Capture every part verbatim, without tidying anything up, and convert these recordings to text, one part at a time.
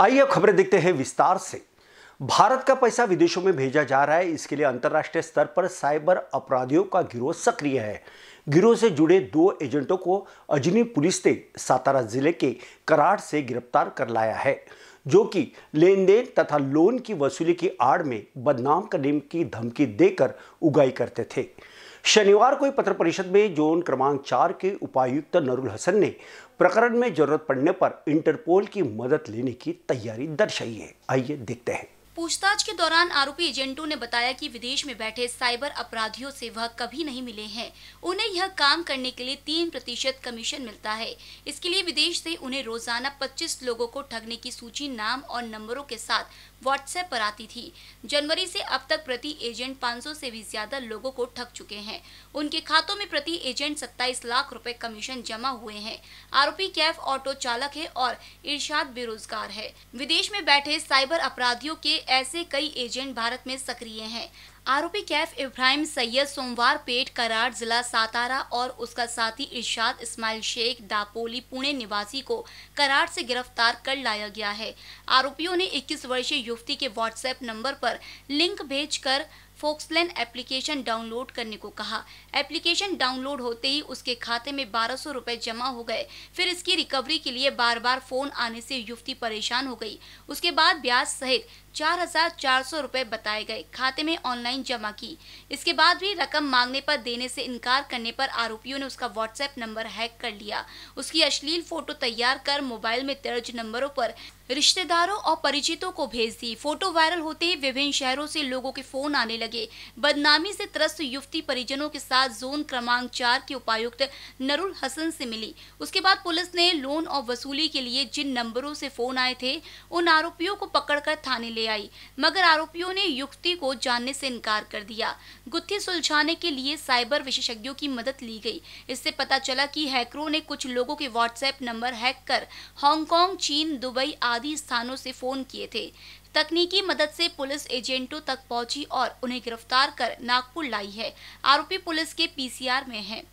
आइए अब खबरें देखते हैं विस्तार से। भारत का पैसा विदेशों में भेजा जा रहा है, इसके लिए अंतर्राष्ट्रीय स्तर पर साइबर अपराधियों का गिरोह सक्रिय है। गिरोह से जुड़े दो एजेंटों को अजनी पुलिस ने सातारा जिले के कराड़ से गिरफ्तार कर लाया है, जो कि लेन देन तथा लोन की वसूली की आड़ में बदनाम करने की धमकी देकर उगाही करते थे। शनिवार को पत्र परिषद में जोन क्रमांक चार के उपायुक्त नरुल हसन ने प्रकरण में जरूरत पड़ने पर इंटरपोल की मदद लेने की तैयारी दर्शाई है। आइए देखते हैं। पूछताछ के दौरान आरोपी एजेंटों ने बताया कि विदेश में बैठे साइबर अपराधियों से वह कभी नहीं मिले हैं। उन्हें यह काम करने के लिए तीन प्रतिशत कमीशन मिलता है। इसके लिए विदेश से उन्हें रोजाना पच्चीस लोगों को ठगने की सूची नाम और नंबरों के साथ व्हाट्सएप पर आती थी। जनवरी से अब तक प्रति एजेंट पाँच सौ से भी ज्यादा लोगों को ठग चुके हैं। उनके खातों में प्रति एजेंट सत्ताईस लाख रुपए कमीशन जमा हुए हैं। आरोपी कैफ ऑटो चालक है और इरशाद बेरोजगार है। विदेश में बैठे साइबर अपराधियों के ऐसे कई एजेंट भारत में सक्रिय हैं। आरोपी कैफ इब्राहिम सैयद सोमवार पेट कराड़ जिला सातारा और उसका साथी इरशाद इस्माइल शेख दापोली पुणे निवासी को कराड़ से गिरफ्तार कर लाया गया है। आरोपियों ने इक्कीस वर्षीय युवती के व्हाट्सएप नंबर पर लिंक भेजकर फोक्सलैन एप्लीकेशन डाउनलोड करने को कहा। एप्लीकेशन डाउनलोड होते ही उसके खाते में बारह सौ रुपए जमा हो गए। फिर इसकी रिकवरी के लिए बार बार फोन आने से युवती परेशान हो गई। उसके बाद ब्याज सहित चार हजार चार सौ रुपए बताए गए, खाते में ऑनलाइन जमा की। इसके बाद भी रकम मांगने पर देने से इनकार करने पर आरोपियों ने उसका व्हाट्सएप नंबर हैक कर लिया। उसकी अश्लील फोटो तैयार कर मोबाइल में दर्ज नंबरों पर रिश्तेदारों और परिचितों को भेज दी। फोटो वायरल होते ही विभिन्न शहरों से लोगों के फोन आने लगे। बदनामी से त्रस्त युवती परिजनों के साथ जोन क्रमांक चार के उपायुक्त नरुल हसन से मिली। उसके बाद पुलिस ने लोन और वसूली के लिए जिन नंबरों से फोन आए थे उन आरोपियों को पकड़कर थाने ले आई, मगर आरोपियों ने युवती को जानने से इनकार कर दिया। गुत्थी सुलझाने के लिए साइबर विशेषज्ञों की मदद ली गई। इससे पता चला कि हैकरों ने कुछ लोगों के व्हाट्सएप नंबर हैक कर हांगकांग, चीन, दुबई आदि स्थानों से फोन किए थे। तकनीकी मदद से पुलिस एजेंटों तक पहुंची और उन्हें गिरफ्तार कर नागपुर लाई है। आरोपी पुलिस के पीसीआर में है।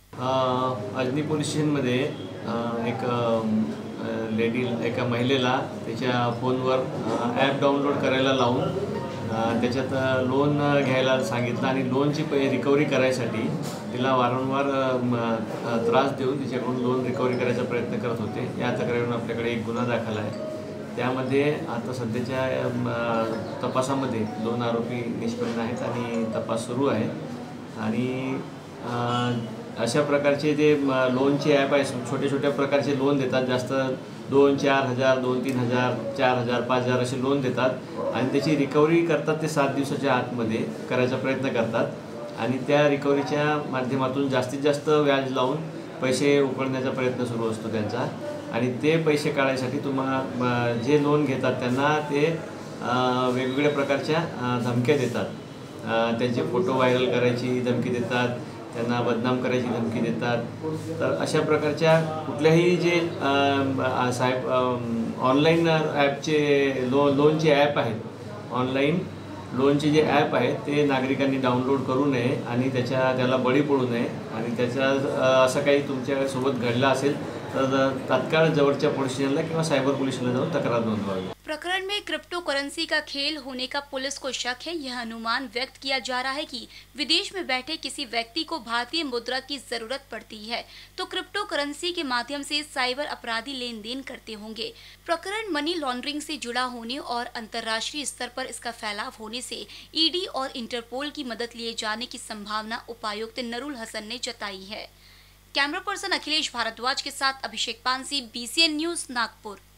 अजनी पोलीस स्टेशनमध्ये एक लेडी एका महिलेला त्याच्या फोनवर ॲप डाउनलोड करायला लावून त्याच्यात लोन घ्यायला सांगितलं आणि लोनची रिकव्हरी करायसाठी तिला वारंवार त्रास देऊन तिच्याकडून लोन रिकव्हरी करायचा प्रयत्न करत होते। या तक्रारीवरून आपल्याकडे एक गुन्हा दाखल आहे। त्यामध्ये आता सध्याच्या तपासामध्ये दोन आरोपी निष्पन्न आहेत आणि तपास सुरू आहे। आणि अशा प्रकारचे जे लोनचे ॲप आहे, छोटे छोटे प्रकारचे लोन देतात, जास्त दोन चार हजार दोन तीन हजार चार हजार पाच हजार असे लोन देतात आणि त्याची रिकव्हरी करतात। ते सात दिवसाच्या आतमध्ये करायचा प्रयत्न करतात आणि त्या रिकव्हरीच्या माध्यमातून जास्तीत जास्त व्याज लावून पैसे उकळण्याचा प्रयत्न सुरू असतो त्यांचा। आणि ते पैसे काढण्यासाठी तुम्हाला जे लोन घेतात त्यांना ते वेगवेगळ्या प्रकारच्या धमक्या देतात। त्यांचे फोटो व्हायरल करायची धमकी देतात, त्यांना बदनाम करायची धमकी देतात। तर अशा प्रकारच्या कुठल्याही जे साहेब ऑनलाईन ॲपचे लो लोनचे ॲप आहेत, ऑनलाईन लोनचे जे ॲप आहेत ते नागरिकांनी डाउनलोड करू नये आणि त्याच्या त्याला बळी पडू नये। आणि त्याच्या असं काही तुमच्यासोबत घडलं असेल तर तत्काळ जवळच्या पोलीस स्टेशनला किंवा सायबर पोलीस स्टेशनला जाऊन तक्रार नोंदवावी। प्रकरण में क्रिप्टो करेंसी का खेल होने का पुलिस को शक है। यह अनुमान व्यक्त किया जा रहा है कि विदेश में बैठे किसी व्यक्ति को भारतीय मुद्रा की जरूरत पड़ती है तो क्रिप्टो करेंसी के माध्यम से साइबर अपराधी लेन देन करते होंगे। प्रकरण मनी लॉन्ड्रिंग से जुड़ा होने और अंतर्राष्ट्रीय स्तर पर इसका फैलाव होने से ईडी और इंटरपोल की मदद लिए जाने की संभावना उपायुक्त नरुल हसन ने जताई है। कैमरा पर्सन अखिलेश भारद्वाज के साथ अभिषेक पानसी, बीसीएन न्यूज, नागपुर।